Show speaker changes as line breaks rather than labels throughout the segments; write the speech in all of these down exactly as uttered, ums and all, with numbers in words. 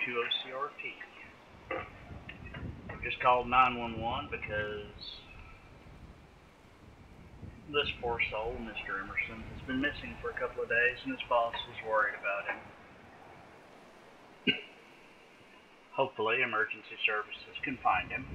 to O C R P. We just called nine one one because this poor soul, Mister Emerson, has been missing for a couple of days and his boss is worried about him. Hopefully, emergency services can find him.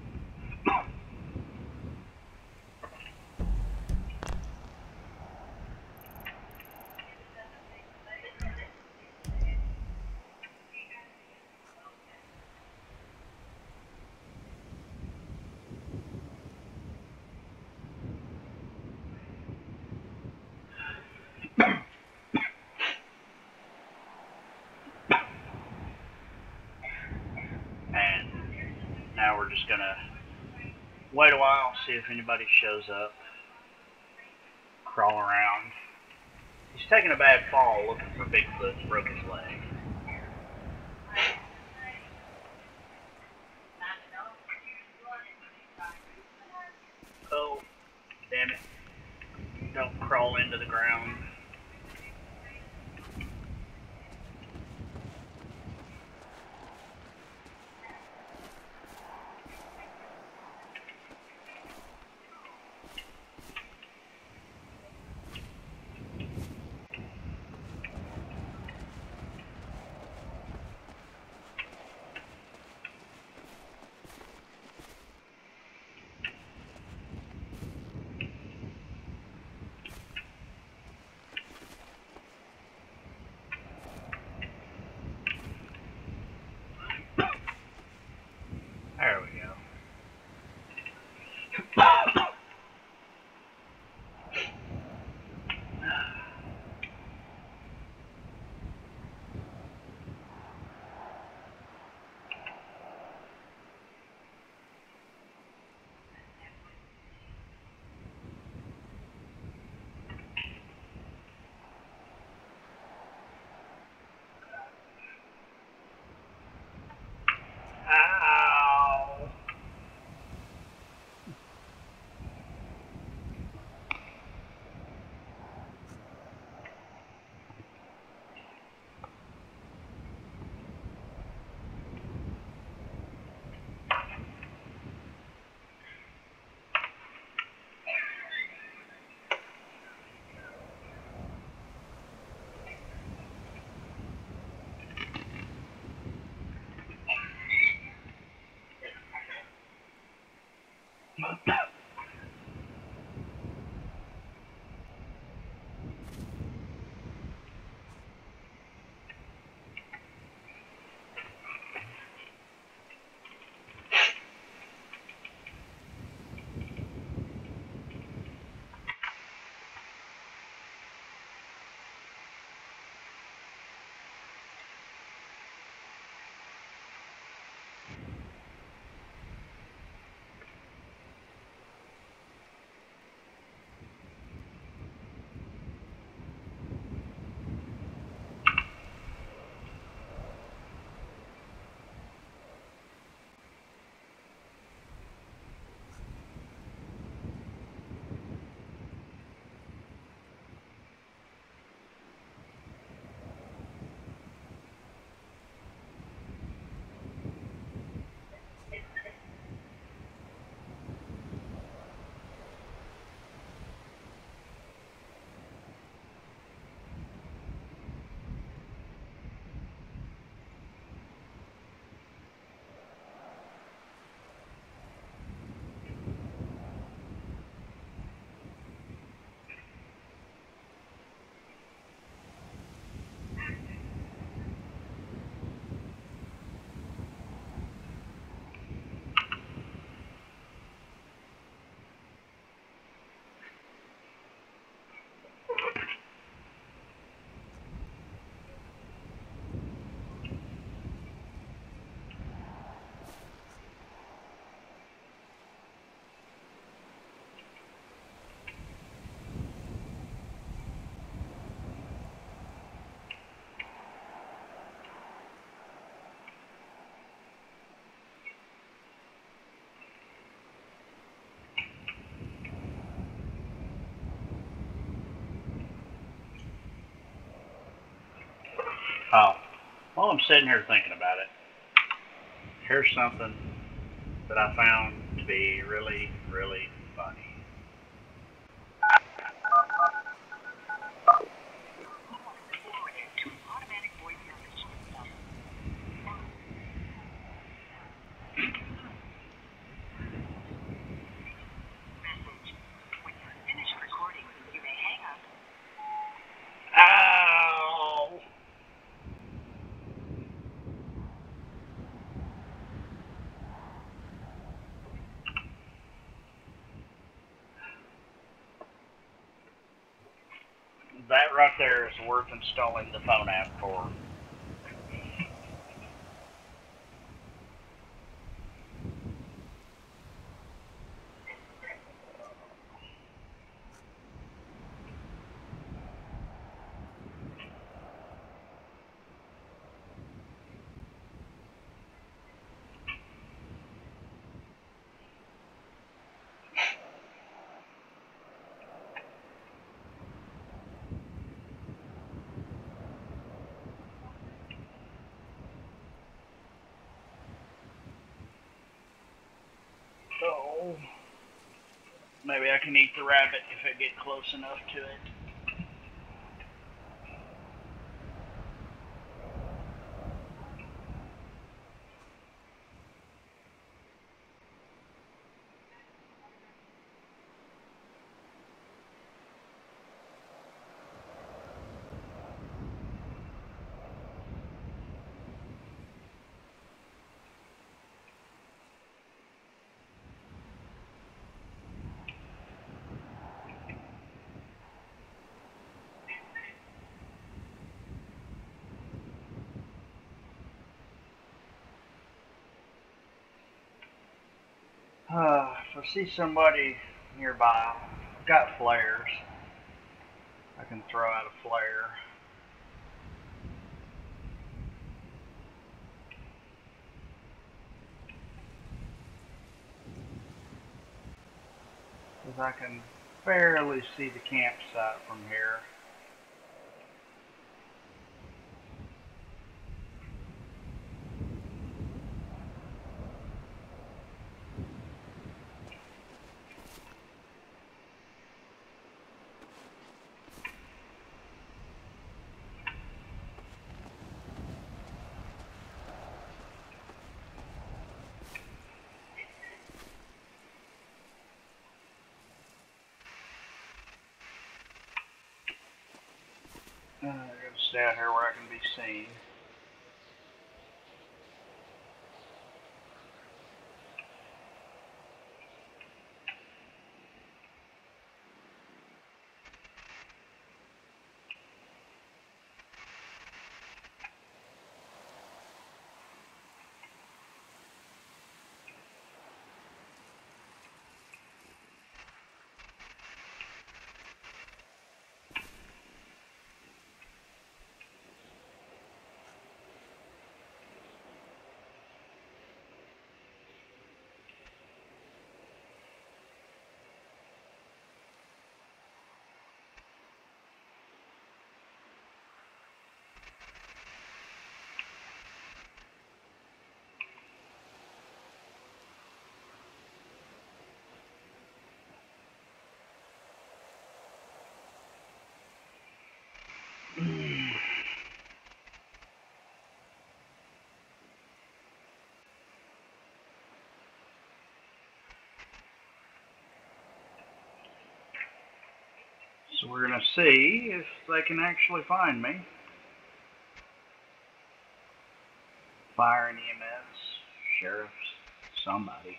And now we're just gonna wait a while, see if anybody shows up. Crawl around. He's taking a bad fall looking for Bigfoot and broke his leg. Oh, damn it. Don't crawl into the ground. There we go. Ow! Oh, While I'm sitting here thinking about it, here's something that I found to be really, really funny. Ow! That right there is worth installing the phone app for. So, maybe I can eat the rabbit if I get close enough to it. Uh, if I see somebody nearby, I've got flares. I can throw out a flare. Because I can barely see the campsite from here. Uh, I gotta stay out here where I can be seen. So we're gonna see if they can actually find me. Fire and E M S, sheriffs, somebody.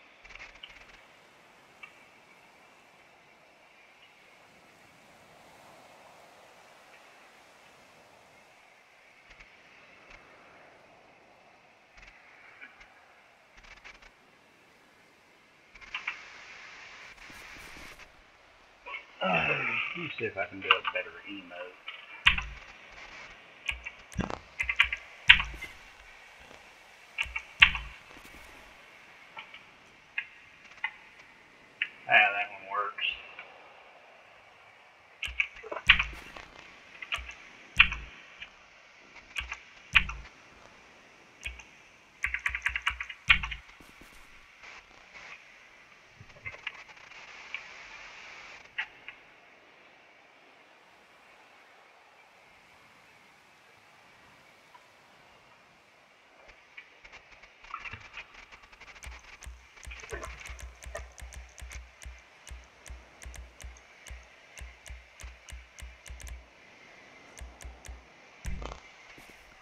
Uh, let me see if I can do a better emote. Ah, that one works.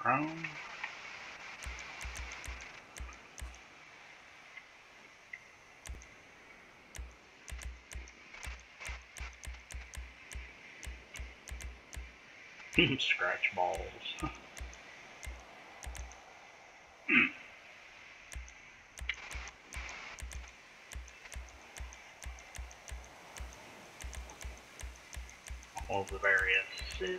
prone. Scratch balls. All the various sits.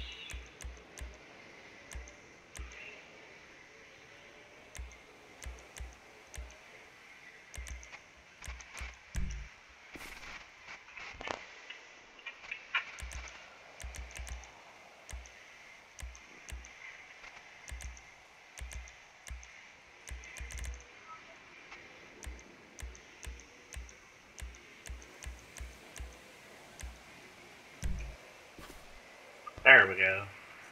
There we go.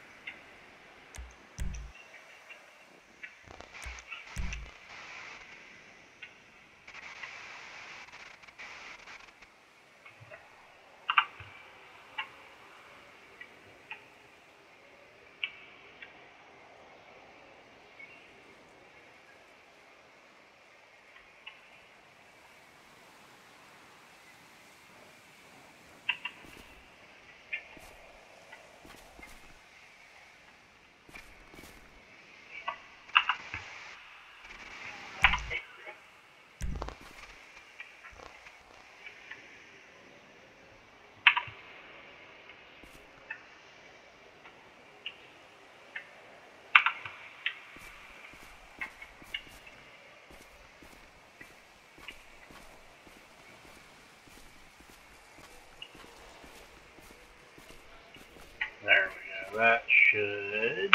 There we go. That should...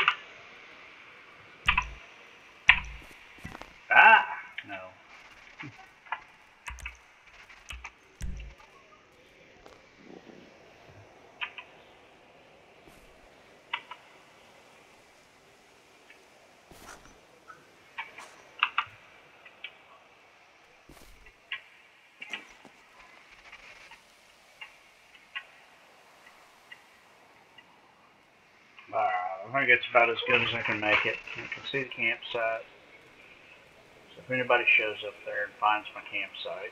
Ah! No. Alright, I think it's about as good as I can make it. You can see the campsite. So if anybody shows up there and finds my campsite,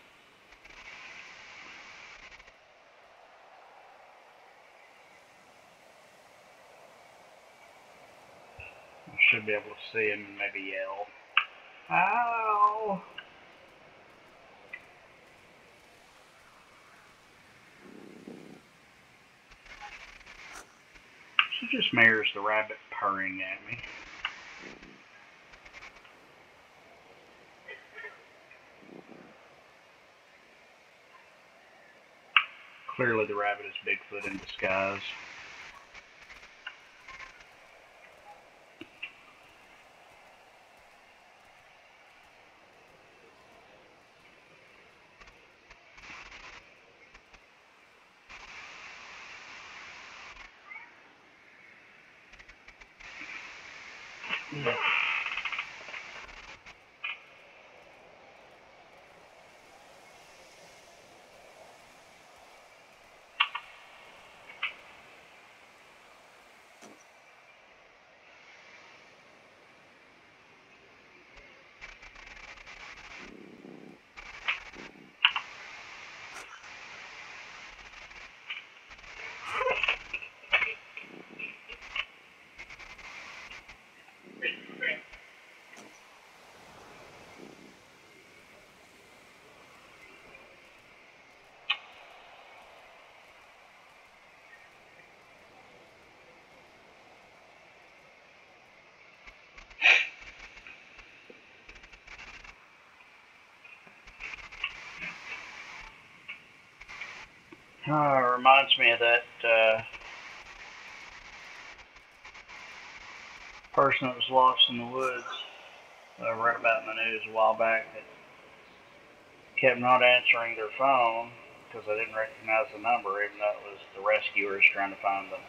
I should be able to see him and maybe yell. Ow! She just mirrors the rabbit purring at me. Clearly the rabbit is Bigfoot in disguise. Mm. Oh, it reminds me of that uh, person that was lost in the woods. I uh, read about in the news a while back that kept not answering their phone because they didn't recognize the number, even though it was the rescuers trying to find them.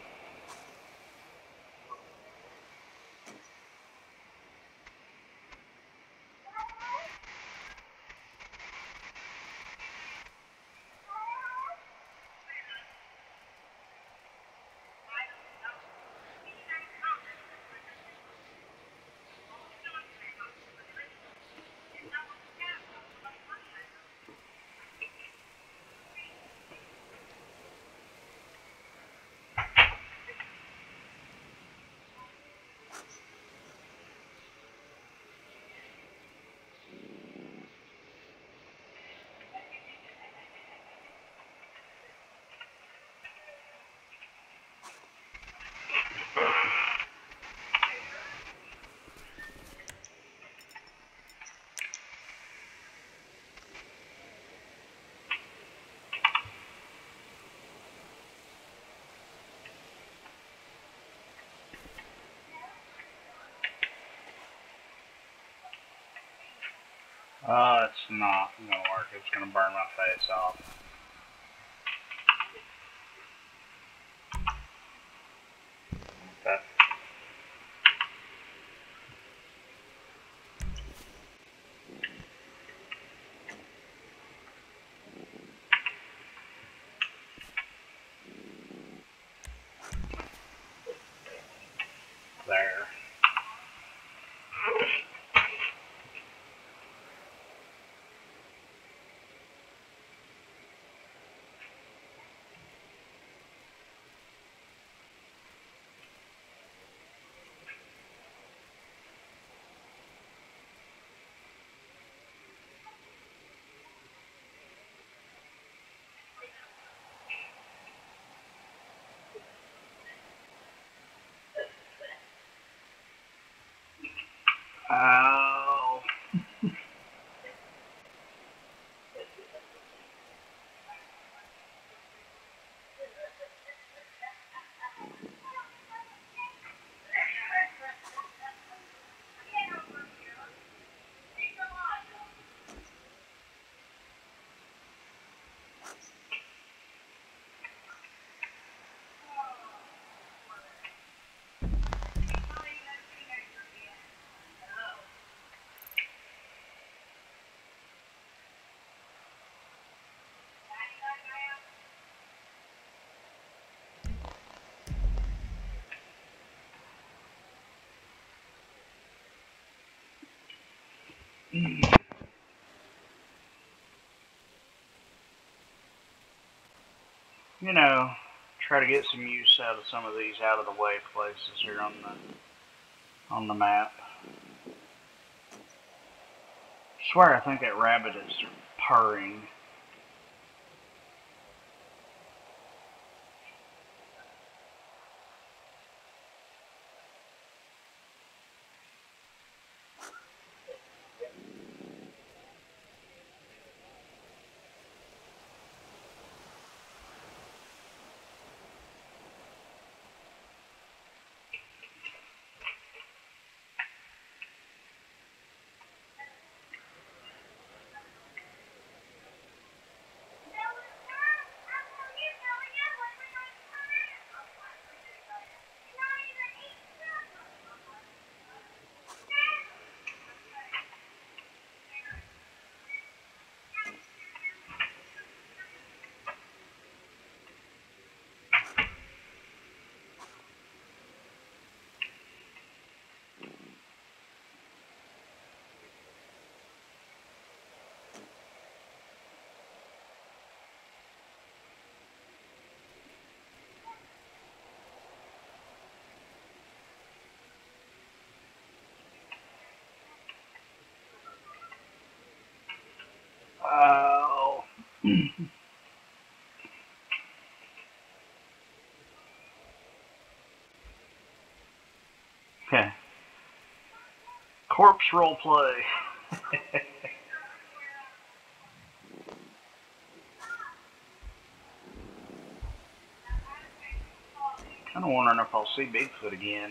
Uh, it's not gonna work. It's gonna burn my face off. That. There. Ow. You know, try to get some use out of some of these out of the way places here on the on the map. I swear, I think that rabbit is purring. Oh. Okay. Corpse role play. Kind of wondering if I'll see Bigfoot again.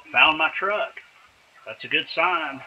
Found my truck. That's a good sign.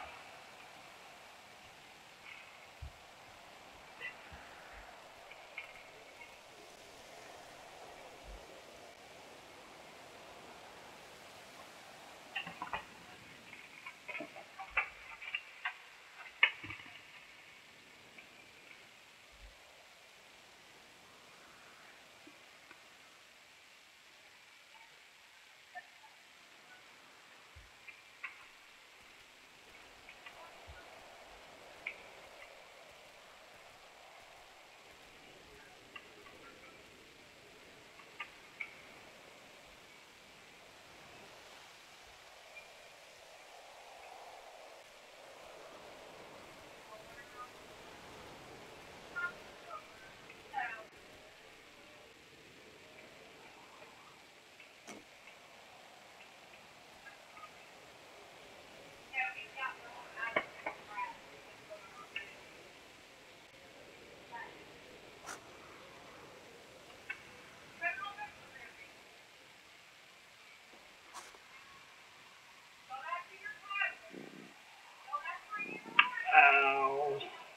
Ow.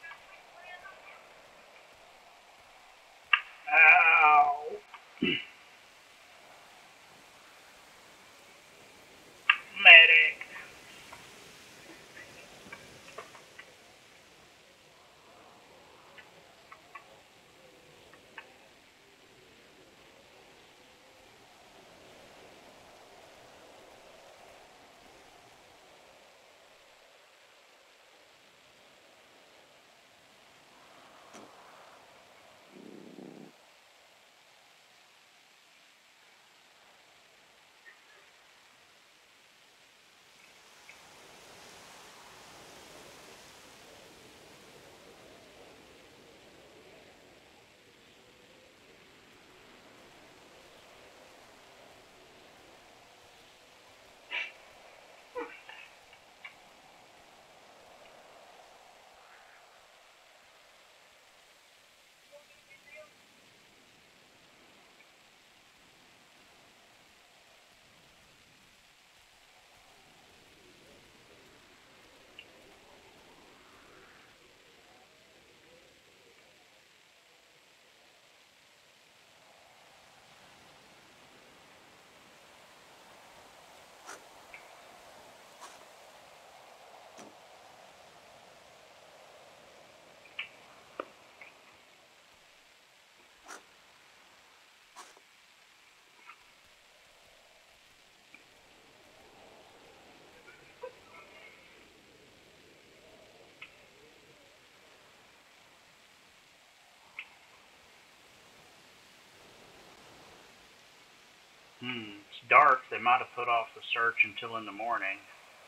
Ow. Medic. Hmm, it's dark. They might have put off the search until in the morning.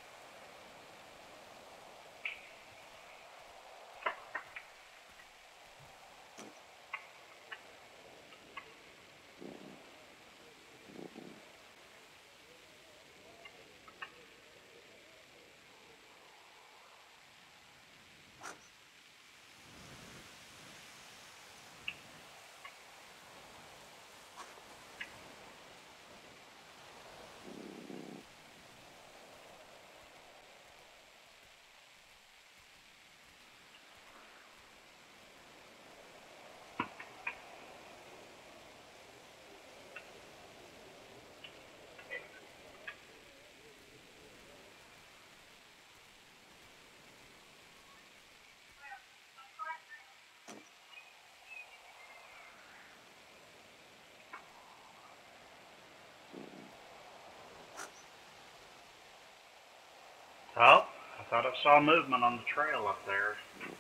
Oh, I thought I saw movement on the trail up there.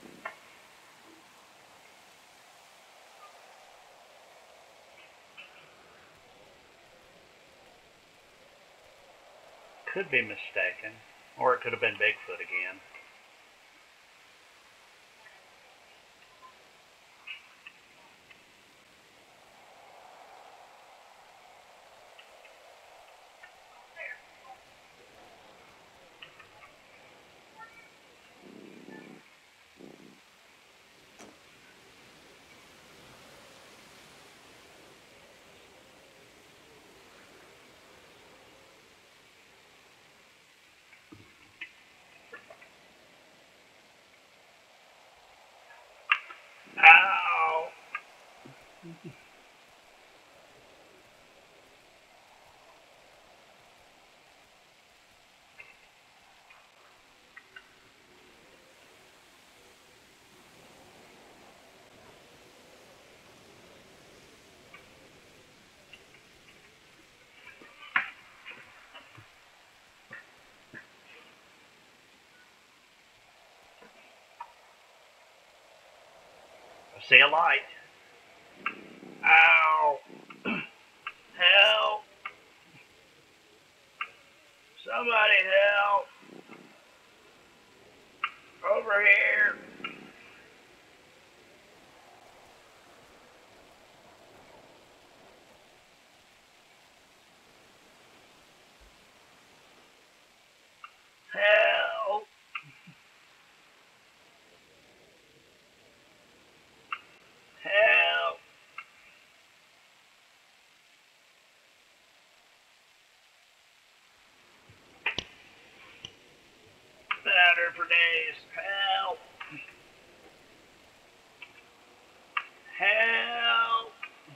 Could be mistaken. Or it could have been Bigfoot again. I see a light. Ow! Help! Somebody help! Over here! Help! Help! Been out here for days. Help! Help!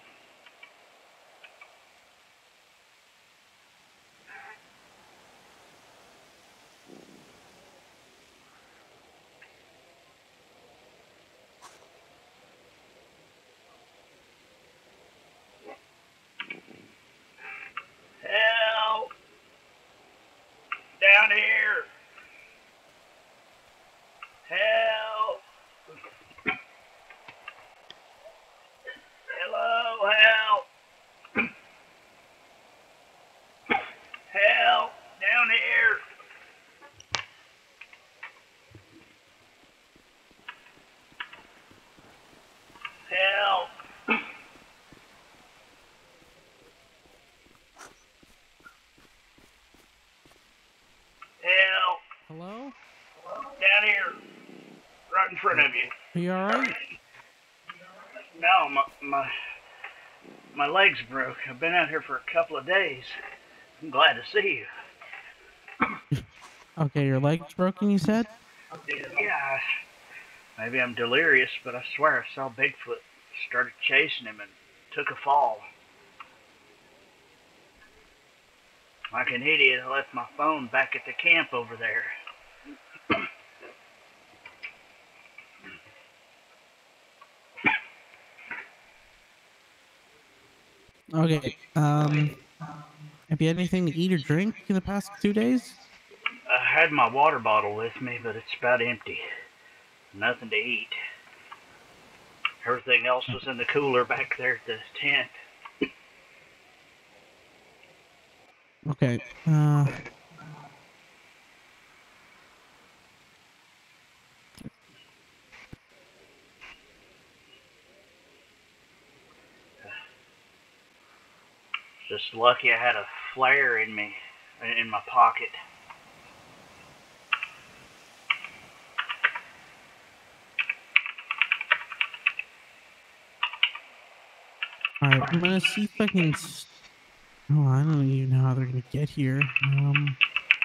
Help! Down here! Help! Hello, help! Help! Down here! Help! Help!
Hello?
Down here! Right in front of you.
Are you alright?
No, my, my, my leg's broke. I've been out here for a couple of days. I'm glad to see you.
Okay, your leg's broken, you said?
Yeah, maybe I'm delirious, but I swear I saw Bigfoot. Started chasing him and took a fall. Like an idiot, I left my phone back at the camp over there.
Okay, um, have you had anything to eat or drink in the past two days?
I had my water bottle with me, but it's about empty. Nothing to eat. Everything else was in the cooler back there at the tent.
Okay, uh...
Just lucky I had a flare in me, in my pocket.
Alright, I'm gonna see if I can... Oh, I don't even know how they're gonna get here. Um...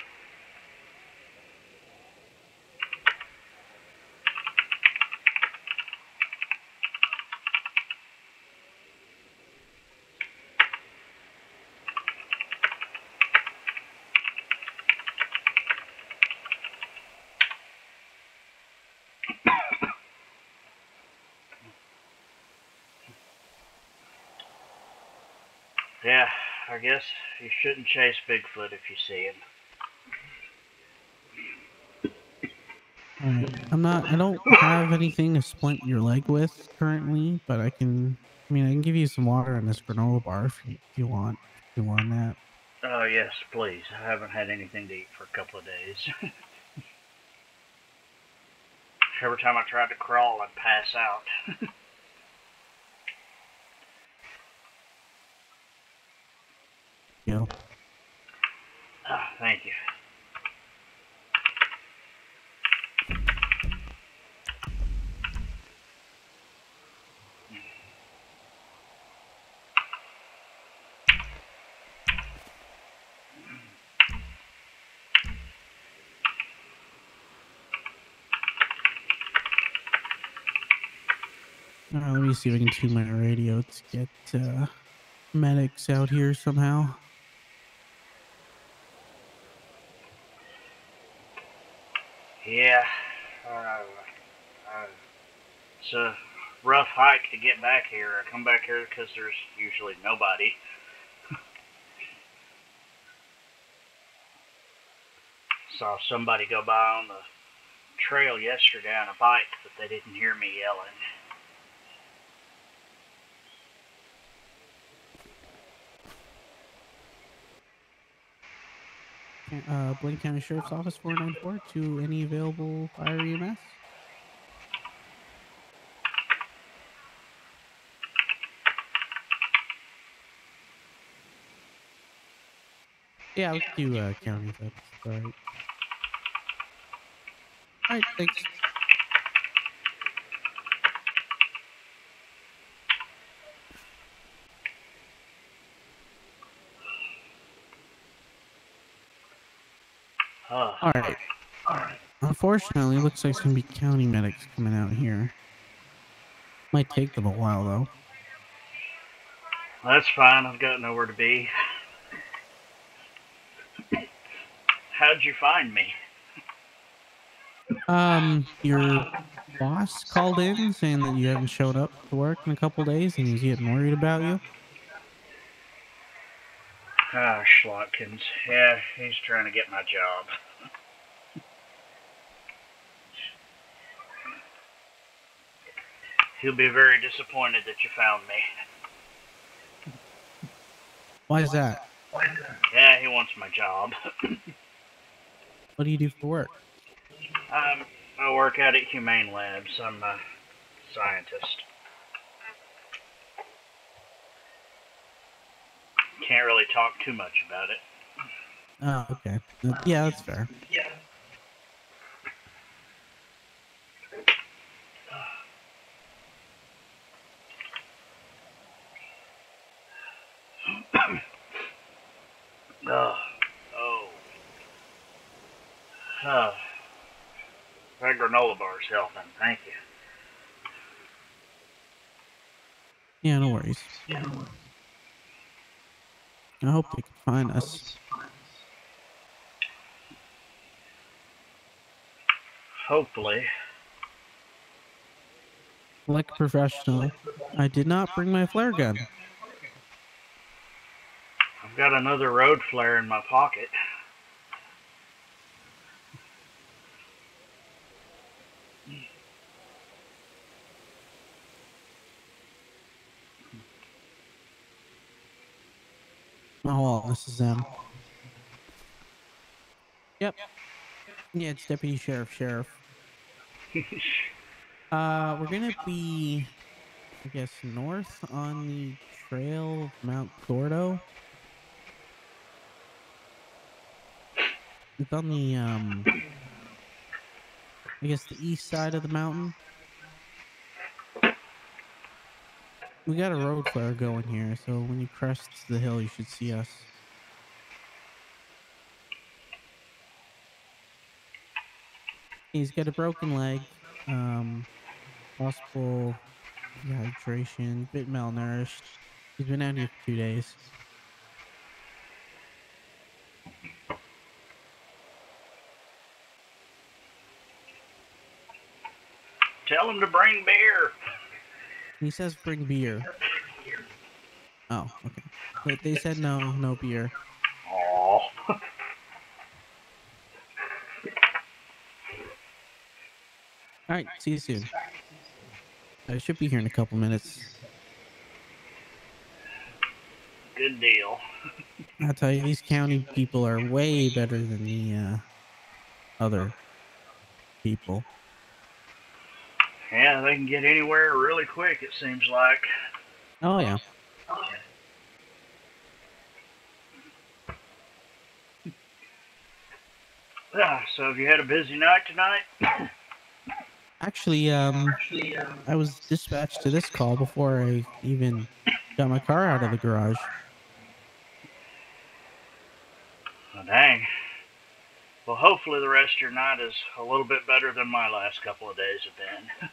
Yeah, I guess you shouldn't chase Bigfoot if you see him.
Alright, I'm not... I don't have anything to splint your leg with currently, but I can... I mean, I can give you some water in this granola bar if you, if you want. If you want that.
Oh, yes, please. I haven't had anything to eat for a couple of days. Every time I tried to crawl, I'd pass out.
You know.
Oh, thank you.
Alright, let me see if I can tune my radio to get uh, medics out here somehow.
Yeah, uh, uh, it's a rough hike to get back here. I come back here because there's usually nobody. Saw somebody go by on the trail yesterday on a bike, but they didn't hear me yelling.
Ca- uh, Blaine County Sheriff's Office four nine four to any available fire E M S. Yeah, let's do uh, county if that's all right. All right, thanks.
Oh,
All right. Unfortunately, it looks like it's gonna be county medics coming out here. Might take them a while though.
that's fine. I've got nowhere to be. How'd you find me?
Um, your boss called in saying that you haven't showed up to work in a couple days, and he's getting worried about you.
Ah, Schlotkins. Yeah, he's trying to get my job. He'll be very disappointed that you found me.
Why is that?
Yeah, he wants my job.
What do you do for work?
um, I work out at Humane Labs. I'm a scientist. Can't really talk too much about it.
Oh, okay. Uh, yeah, that's fair.
Yeah. oh. Oh. Oh. That granola bar's helping. Thank you.
Yeah, no worries. I hope they can find us.
Hopefully.
Like a professional, I did not bring my flare gun.
I've got another road flare in my pocket.
Oh, well, this is them. Yep. Yeah, it's Deputy Sheriff Sheriff. Uh, we're gonna be, I guess, north on the trail of Mount Gordo. It's on the, um, I guess the east side of the mountain. We got a road flare going here, so when you crest the hill, you should see us. He's got a broken leg, um, possible dehydration, bit malnourished. He's been out here for two days.
Tell him to bring beer.
He says bring beer. Oh, okay. They, they said no, no beer.
Aww.
All right, see you soon. I should be here in a couple minutes.
Good deal.
I'll tell you, these county people are way better than the uh, other people.
Yeah, they can get anywhere really quick, it seems like.
Oh, yeah.
Ah, so have you had a busy night tonight?
Actually, um, I was dispatched to this call before I even got my car out of the garage.
Oh, dang. Well, hopefully the rest of your night is a little bit better than my last couple of days have been.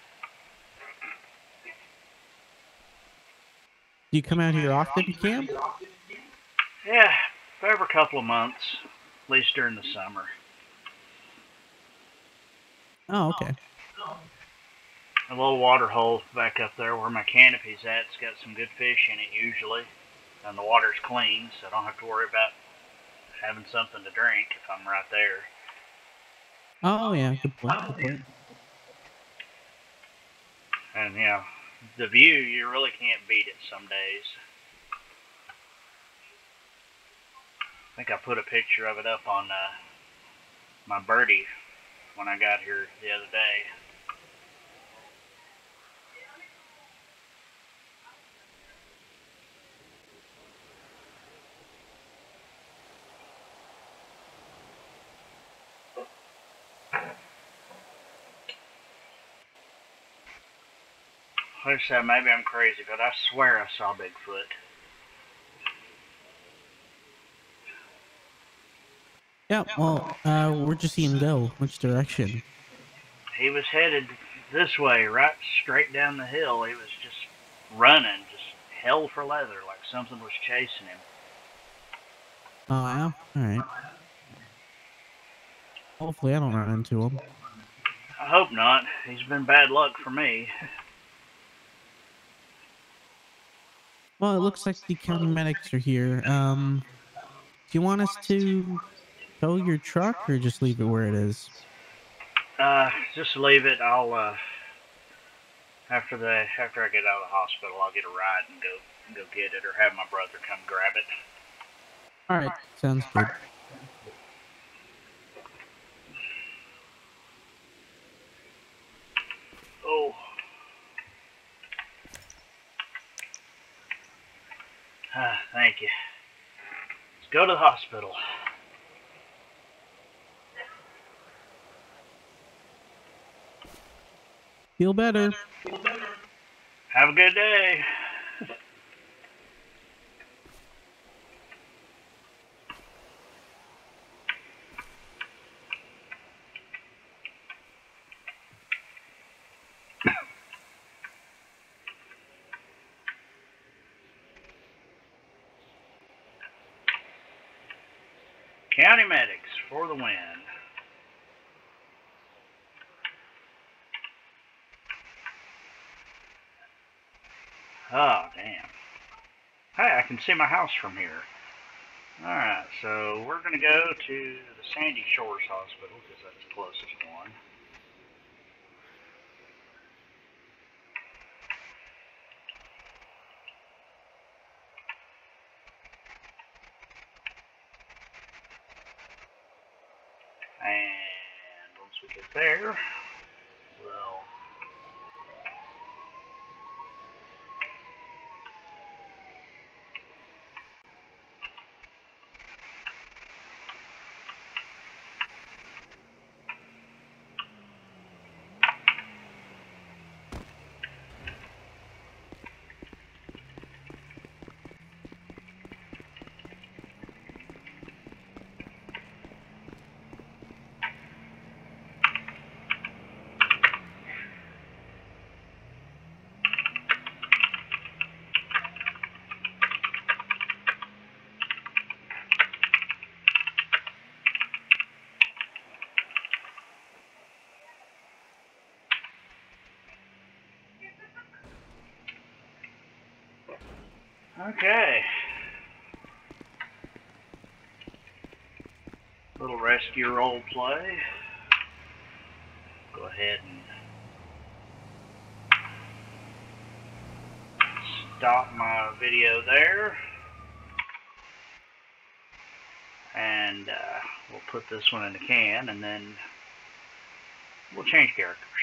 Do you come out here often to camp?
Yeah, every couple of months, at least during the summer.
Oh, okay.
A little water hole back up there where my canopy's at. It's got some good fish in it usually, and the water's clean, so I don't have to worry about having something to drink if I'm right there.
Oh, yeah. Good point. Good point.
And, you know, the view, you really can't beat it some days. I think I put a picture of it up on uh, my birdie when I got here the other day. Like I said, maybe I'm crazy, but I swear I saw Bigfoot.
Yeah, well, uh, where'd you see him go? Which direction?
He was headed this way, right straight down the hill. He was just running, just hell for leather, like something was chasing him.
Oh, yeah? Alright. Hopefully I don't run into him.
I hope not. He's been bad luck for me.
Well, it looks like the county medics are here. Um, do you want us to tow your truck or just leave it where it is?
Uh, just leave it. I'll uh, after the after I get out of the hospital, I'll get a ride and go go get it, or have my brother come grab it.
Alright, sounds good.
Oh, ah, thank you. Let's go to the hospital.
Feel better.
Have a good day. County medics for the win. Oh, damn. Hey, I can see my house from here. Alright, so we're going to go to the Sandy Shores Hospital because that's the closest one. And once we get there, we'll Okay. Little rescue role play. Go ahead and stop my video there. And uh, we'll put this one in the can, and then we'll change character.